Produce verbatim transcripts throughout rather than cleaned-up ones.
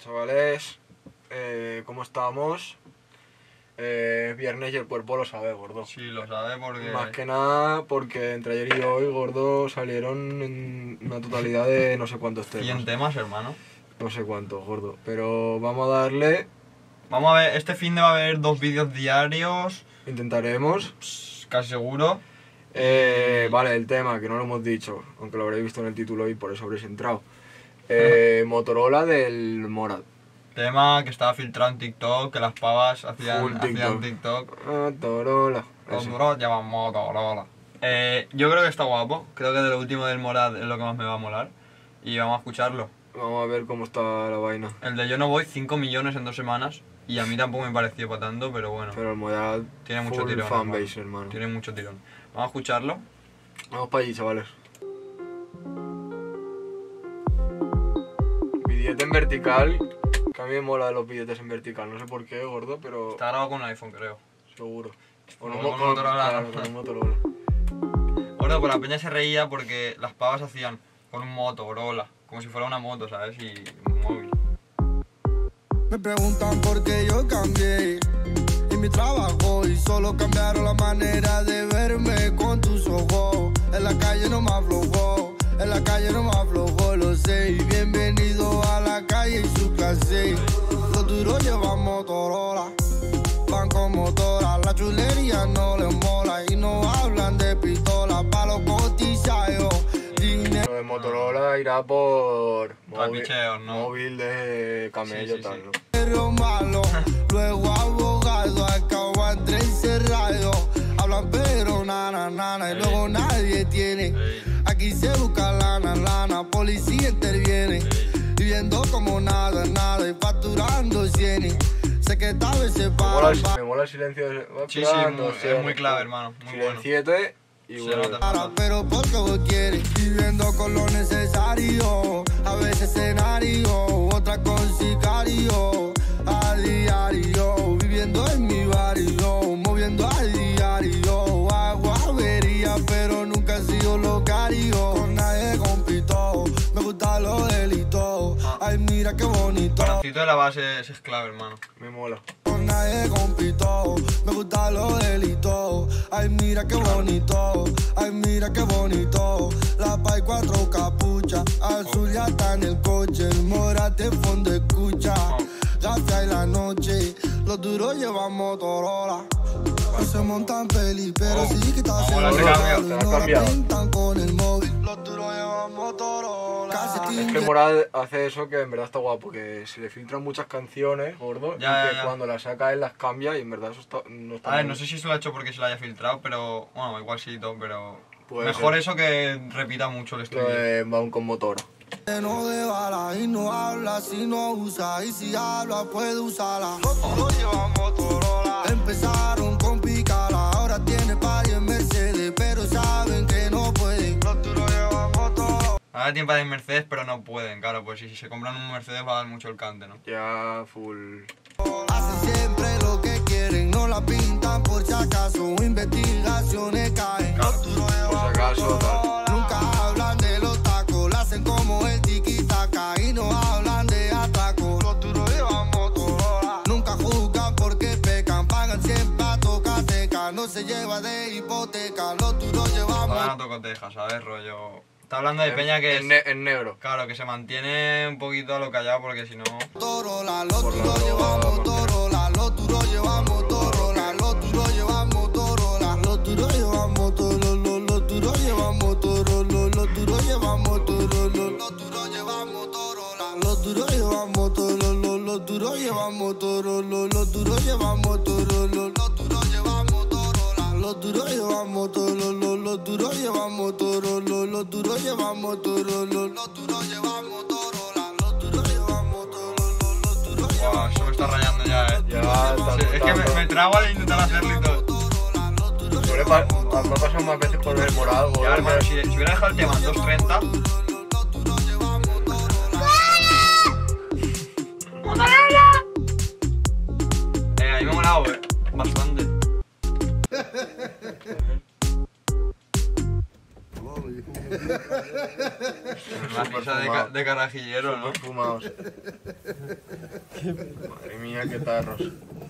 chavales, eh, ¿cómo estamos? Eh, viernes y el cuerpo lo sabe, gordo. Sí, lo sabe porque... Más que nada porque entre ayer y hoy, gordo, salieron en una totalidad de no sé cuántos temas. cien temas, hermano. No sé cuántos, gordo. Pero vamos a darle... Vamos a ver, este fin de va a haber dos vídeos diarios. Intentaremos. Pss, casi seguro. Eh, vale, el tema, que no lo hemos dicho, aunque lo habréis visto en el título y por eso habréis entrado. Eh, Motorola del Morad. Tema que estaba filtrado en TikTok, que las pavas hacían Full hacían TikTok. TikTok. Motorola. Los Ese. duros llevan Motorola. Eh, yo creo que está guapo. Creo que de lo último del Morad es lo que más me va a molar. Y vamos a escucharlo. Vamos a ver cómo está la vaina. El de Yo No Voy, cinco millones en dos semanas. Y a mí tampoco me pareció para tanto, pero bueno. Pero el Morad Tiene mucho full tirón. fanbase, hermano. Tiene mucho tirón. Vamos a escucharlo. Vamos para allí, chavales. Billete en vertical. Que a mí me mola los billetes en vertical. No sé por qué, gordo, pero Está grabado con un iPhone, creo. seguro. Con un un mo- Motorola. claro, con un Motorola. Gordo, pues la peña se reía porque las pavas hacían con un Motorola. Como si fuera una moto, ¿sabes? Y un móvil. Me preguntan por qué yo cambié y mi trabajo y solo cambiaron la manera de verme con tus ojos. En la calle no me aflojó, en la calle no me aflojó, lo sé. Y bienvenido a la calle y su clase. Los duros llevan Motorola, van con motora. La chulería no les mola y no hablan de pistola pa' los cotizados. Lo de Motorola irá por móvil, Trapicheos, ¿no? móvil de camello, Sí, sí, tal, sí. ¿no? Pero malo, luego abogado, acabo entre encerrado. Hablan pero nana, nana, y luego nadie tiene. Ey. Aquí se busca lana, lana, policía interviene. Viviendo como nada, nada, y facturando cienes. Sé que tal vez se Me mola, para. el, me mola el silencio. de- va Sí, sí, tirando, muy- es muy clave, hermano, muy bueno. Silenciete y Se vuelve. nota. Para, pero porque vos quieres, viviendo con lo necesario, a veces escenario, otra con sicario, a diario, viviendo en mi barrio, moviendo a diario, hago avería, pero nunca he sido locario, con nadie compito, me gusta lo delito, ay mira qué bonito. Corazoncito de la base es, es clave, hermano. Me mola. Con nadie compito, me gusta lo delito. Ay, mira qué bonito, ay, mira qué bonito. La Pai cuatro capuchas, azul ya está en el coche. El morate fondo escucha, gafia y la noche. Los duros llevan Motorola. No se montan peli, pero Oh, sí que está vamos, haciendo se cambia, calor. se ha No la cambiado. pintan con el móvil. Los duros llevan Motorola. Casi Es que el Morad hace eso que en verdad está guapo, que se le filtran muchas canciones, gordo, Ya, y ya, que ya. cuando las saca él las cambia y en verdad eso está, no está A ver, mal. no sé si se lo ha hecho porque se lo haya filtrado, pero... Bueno, igual sí, todo, pero... Puede Mejor ser. eso que repita mucho el Lo estudio. de va un con motora. No de bala y no habla si no usa y si habla puede usarla. Los duros llevan Motorola. Empezaron con picala, ahora tiene party en Mercedes, pero saben que no pueden. Los duros llevan Motorola. Ahora tienen para ir Mercedes, pero no pueden, claro, pues si se compran un Mercedes va a dar mucho el cante, ¿no? Ya full. Hacen siempre lo que quieren, no la pintan por si acaso, investigaciones caen. Los duros llevan Por si acaso, Motorola. Nunca hablan de los tacos, la hacen como el tiki-taka y no hablan de atraco. Los duros llevan Motorola. Nunca juzgan porque pecan, pagan siempre a tocateca, no se lleva de hipoteca. Los duros llevan Pagan Motorola. a tocoteja, ¿sabes? Rollo... Está hablando de En- peña que en, es... ne- en negro. Claro, que se mantiene un poquito a lo callado porque si no... Motorola, los Por la duros droga, llevan porque- Motorola, los duros llevan Motorola, los duros llevan Motorola, los duros llevan Motorola, los duros llevan Motorola, los duros llevan Motorola, los duros llevan Motorola, los duros llevan Motorola, los duros llevan Motorola, los duros llevan Motorola, los duros llevan Motorola, los duros llevan Motorola, los duros llevan Motorola, los duros llevan Motorola, los duros llevan Motorola, los duros llevan Motorola, los duros llevan Buah, eso me está rayando ya, ¿eh? Ya está. Sí, es que me, me trago al intentar hacerlo y todo. Motorola, los duros Suele pa- me ha pasado más veces por el Morad, gordo. Ya, hermano, si, si hubiera dejado el tema en dos treinta... Eh, a mí me ha molado, eh, bastante. La risa de, ca- de carajillero, ¿no? Súper fumados. Madre mía, qué tarros.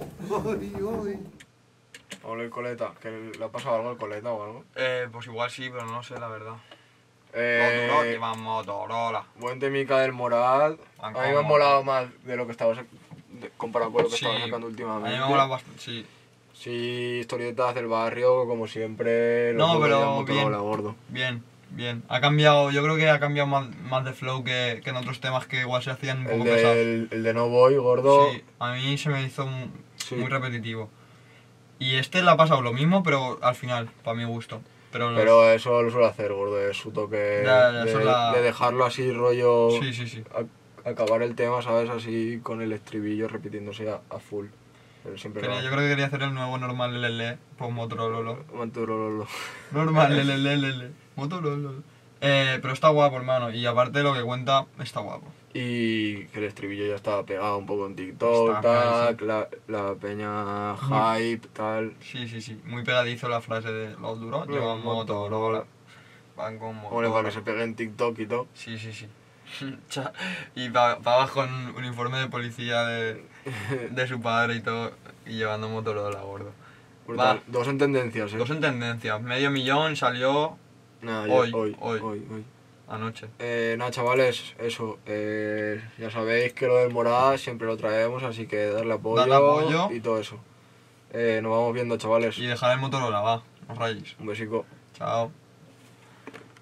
Hola, el coleta. ¿Que le ha pasado algo al coleta o algo? Eh, pues igual sí, pero no sé, la verdad. Eh, Los duros llevan Motorola. Buen temica del Morad. Van A mí me ha como- molado más de lo que estaba sac- de- comparado con lo que Sí, estaba sacando a últimamente. mí me mola bastante, sí. Sí, historietas del barrio, como siempre. No, los pero llevan Motorola, bien. gordo. Bien, bien. Ha cambiado, yo creo que ha cambiado más, más de flow que, que en otros temas que igual se hacían un El, poco pesados. del, el de No Voy, gordo. Sí, a mí se me hizo mu- Sí. muy repetitivo. Y este le ha pasado lo mismo, pero al final, para mi gusto. Pero, los- Pero eso lo suele hacer, gordo, es su toque Ya, ya, de, eso la- de dejarlo así, rollo. Sí, sí, sí. a- acabar el tema, ¿sabes? Así con el estribillo repitiéndose a, a full. Pero siempre Quería- lo yo creo que quería hacer el nuevo normal L L, pues Motorola. Motorola. Normal L L L L, Motorola. Eh, pero está guapo, hermano. Y aparte lo que cuenta, está guapo. Y que el estribillo ya estaba pegado un poco en TikTok, Está tal, guay, la, la peña Muy- hype, tal. Sí, sí, sí. Muy pegadizo la frase de los duros Los llevan Motorola. Motorola. Van con Hombre, Motorola. para que se pegue en TikTok y todo. Sí, sí, sí. Cha- y para abajo en un uniforme de policía de, de su padre y todo, y llevando Motorola, gordo. Brutal. Va. Dos en tendencias, eh. Dos en tendencia, medio millón salió Nada, ya- hoy, hoy, hoy. hoy, hoy. anoche. Eh, nada, chavales, eso. Eh, ya sabéis que lo del Morada siempre lo traemos, así que darle apoyo, Darle apoyo. y todo eso. Eh, nos vamos viendo, chavales. Y dejar el Motorola, va, no rayes. Un besico. Chao.